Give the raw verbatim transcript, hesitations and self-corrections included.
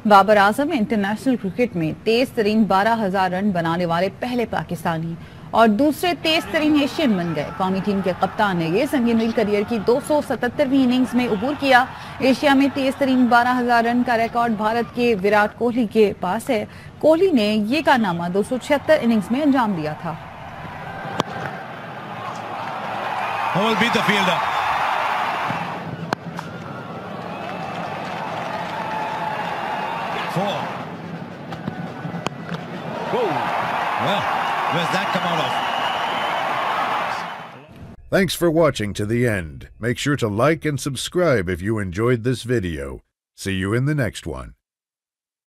Babar Azam international cricket में तेज तरीन बारह हजार रन बनाने वाले पहले पाकिस्तानी और दूसरे तेज तरीन एशियन बन गए। कौमी टीम के कप्तान ने ये संगीन करियर की दो सौ सतहत्तरवीं इनिंग्स में अबूर किया। एशिया में तेज तरीन बारह हजार रन का रिकॉर्ड भारत के विराट कोहली के पास है। कोहली ने ये कारनामा दो सौ छिहत्तर इनिंग्स में अंजाम दिया था। Four. Whoa. Well, where's that come out of? Thanks for watching to the end. Make sure to like and subscribe if you enjoyed this video. See you in the next one.